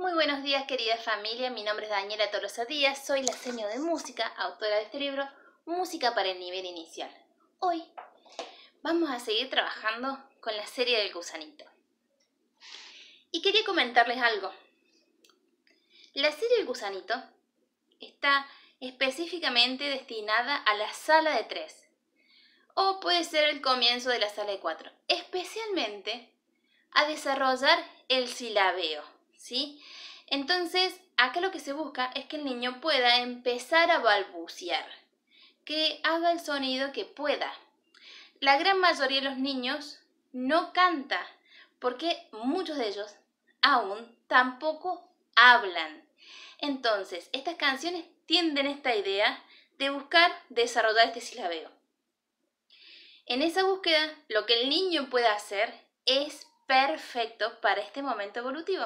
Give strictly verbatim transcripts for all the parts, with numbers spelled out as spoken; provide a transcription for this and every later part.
Muy buenos días, querida familia, mi nombre es Daniela Tolosa Díaz, soy la seño de música, autora de este libro, Música para el nivel inicial. Hoy vamos a seguir trabajando con la serie del gusanito. Y quería comentarles algo. La serie del gusanito está específicamente destinada a la sala de tres, o puede ser el comienzo de la sala de cuatro, especialmente a desarrollar el silabeo, ¿sí? Entonces, acá lo que se busca es que el niño pueda empezar a balbucear, que haga el sonido que pueda. La gran mayoría de los niños no canta, porque muchos de ellos aún tampoco hablan. Entonces, estas canciones tienden a esta idea de buscar desarrollar este silabeo. En esa búsqueda, lo que el niño puede hacer es perfecto para este momento evolutivo.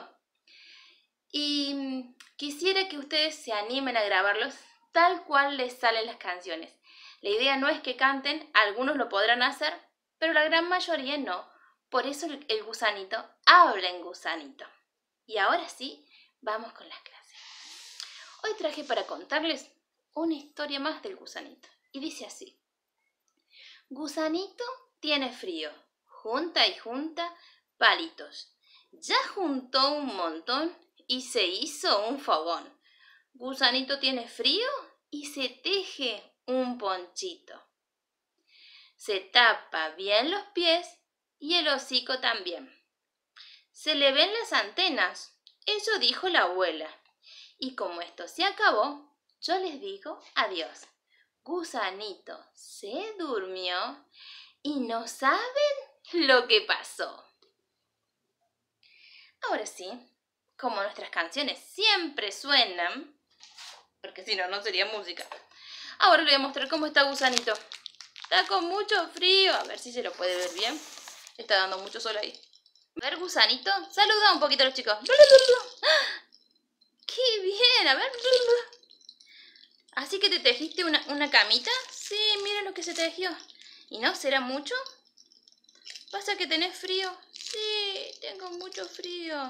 Y quisiera que ustedes se animen a grabarlos tal cual les salen las canciones. La idea no es que canten, algunos lo podrán hacer, pero la gran mayoría no. Por eso el gusanito habla en gusanito. Y ahora sí, vamos con las clases. Hoy traje para contarles una historia más del gusanito. Y dice así: Gusanito tiene frío, junta y junta palitos. Ya juntó un montón y se hizo un fogón. Gusanito tiene frío y se teje un ponchito. Se tapa bien los pies y el hocico también. Se le ven las antenas, eso dijo la abuela. Y como esto se acabó, yo les digo adiós. Gusanito se durmió y no saben lo que pasó. Ahora sí, como nuestras canciones siempre suenan, porque si no, no sería música, ahora les voy a mostrar cómo está Gusanito. Está con mucho frío, a ver si se lo puede ver bien. Está dando mucho sol ahí. A ver, Gusanito, saluda un poquito a los chicos. ¡Qué bien! A ver. ¿Así que te tejiste una, una camita? Sí, mira lo que se tejió. ¿Y no será mucho? ¿Pasa que tenés frío? Sí, tengo mucho frío.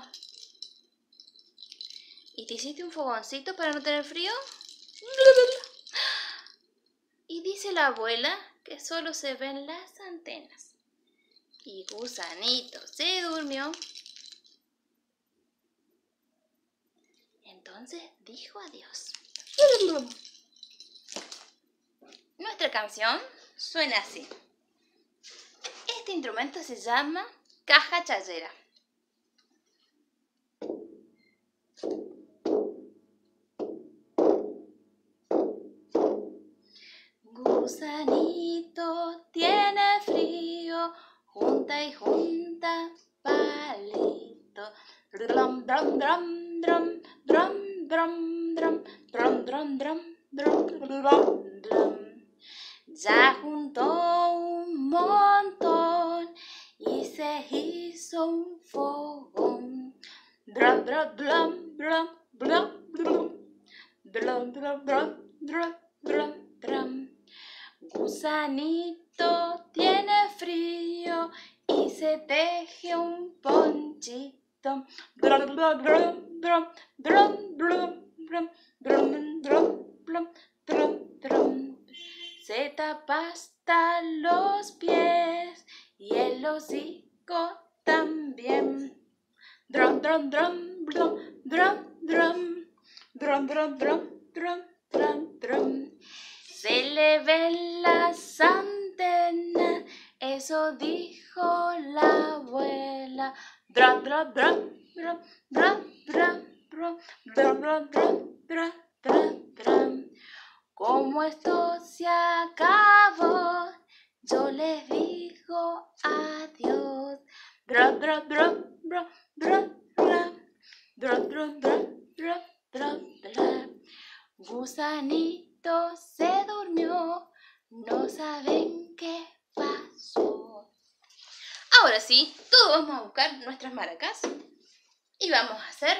¿Y te hiciste un fogoncito para no tener frío? Y dice la abuela que solo se ven las antenas. Y Gusanito se durmió. Entonces dijo adiós. Nuestra canción suena así. Este instrumento se llama caja chayera. Gusanito tiene frío, junta y junta palito. Drum, drum, drum, drum, drum, drum, drum, drum, drum, drum, drum, drum, drum. Ya juntó un montón y se hizo un fogón. Drum, drum, drum, drum, drum, drum, drum, drum, drum, drum, drum, drum. Gusanito tiene frío y se teje un ponchito. Drum, drum, drum, drum, drum, drum, drum, drum, drum, drum, drum. Se tapa hasta los pies y el hocico también. Drum, drum, drum, drum, drum, drum, drum, drum, drum, drum, drum, drum. Se le ven las antenas, eso dijo la abuela. Drum, drum, drum, drum, drum, drum, drum, drum, drum, drum, drum, drum. Como esto se acabó, yo les digo adiós. Drum, drum, drum, drum, drum, drum, drum, drum, drum, drum, drum. Gusanito se durmió, no saben qué pasó. Ahora sí, todos vamos a buscar nuestras maracas y vamos a hacer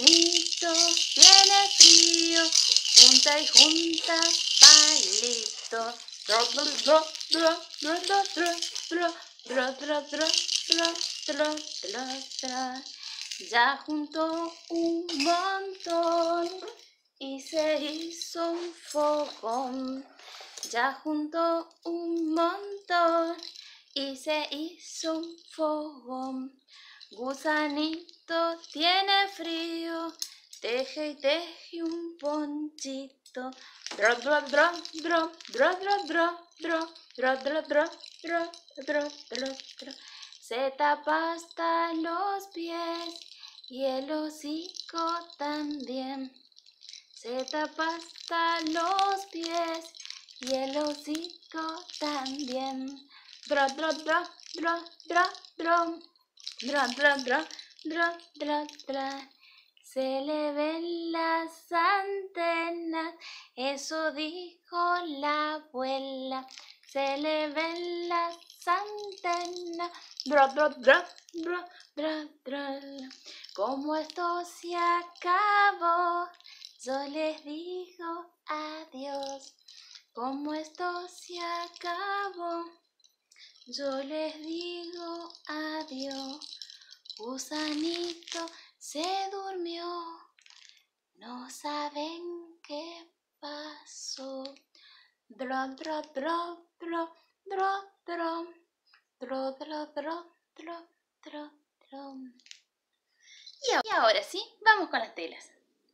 Gusanito tiene frío, junta y junta palito. gusanito. Dro, dro, dro, dro, dro, dro, dro, dro, dro, dro, dro, dro, dro, dro. Ya juntó un montón y se hizo un fogón. Ya juntó un montón y se hizo un fogón. Gusanito tiene frío, teje y teje un ponchito. Dro, dro, dro, dro, dro, dro, dro, dro, dro, dro, dro, dro, dro, dro, dro. Se tapa hasta los pies y el hocico también. Se tapa hasta los pies y el hocico también. Dro, dro, dro, dro, dro, dro. Dra, dra, dra, dra, dra, dra. Se le ven las antenas, eso dijo la abuela. Se le ven las antenas, dra, dra, dra, dra, dra, dra. Como esto se acabó, yo les digo adiós. Como esto se acabó, yo les digo adiós. Gusanito se durmió, no saben qué pasó. Dro, dro, dro, dro, dro, dro, dro, dro, dro, dro, dro, dro. Y ahora sí, vamos con las telas.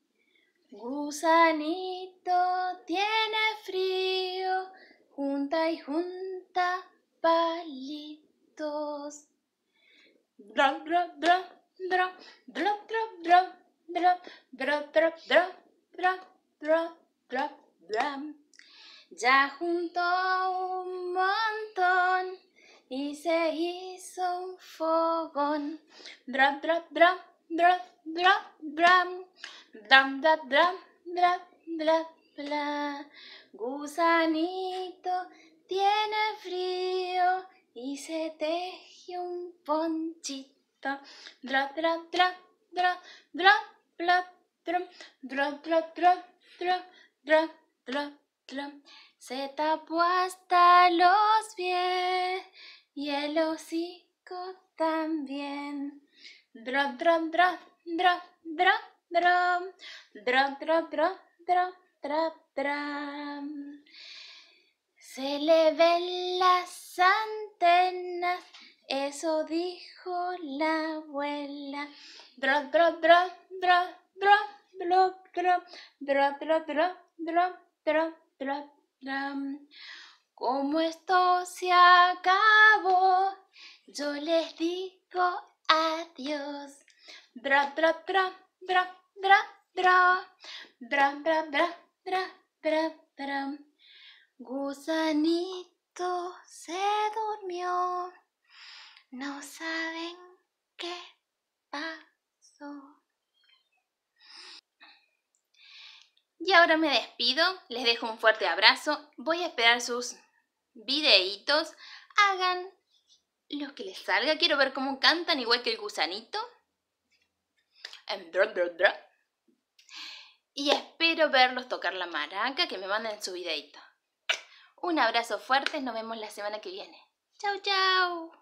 Gusanito tiene frío, junta y junta palitos. Dra, dra, dra, dra, dra, dra, dra, dra, dra, dra, dra, dra, dra, dra, dra. Ya juntó un montón y se hizo un fogón. Dra, dra, dra, dra, dra, dra, dra, dra, dra, dra, dra, dra. Gusanito tiene frío y se teje un ponchito. Dra, dra, dra, dra, dra, dra, dra, dra, dra, dra, dra, dra, dra, dra. Se tapó hasta los pies y el hocico también. Dra, dra, dra, dra, dra, dra, dra, dra, dra, dra, dra, dra. Se le ven las antenas, eso dijo la abuela. Dra, dra, dra, dra, dra, dra, dra, dra, dra, dra, dra, dra, dra, dra. Como esto se acabó, yo les digo adiós. Dra, dra, dra, dra, dra, dra, dra, dra, dra, dra, dra, dra. Gusanito se durmió, no saben qué pasó. Y ahora me despido, les dejo un fuerte abrazo, voy a esperar sus videitos, hagan lo que les salga, quiero ver cómo cantan igual que el gusanito. Y espero verlos tocar la maraca, que me manden su videito. Un abrazo fuerte, nos vemos la semana que viene. Chau, chau.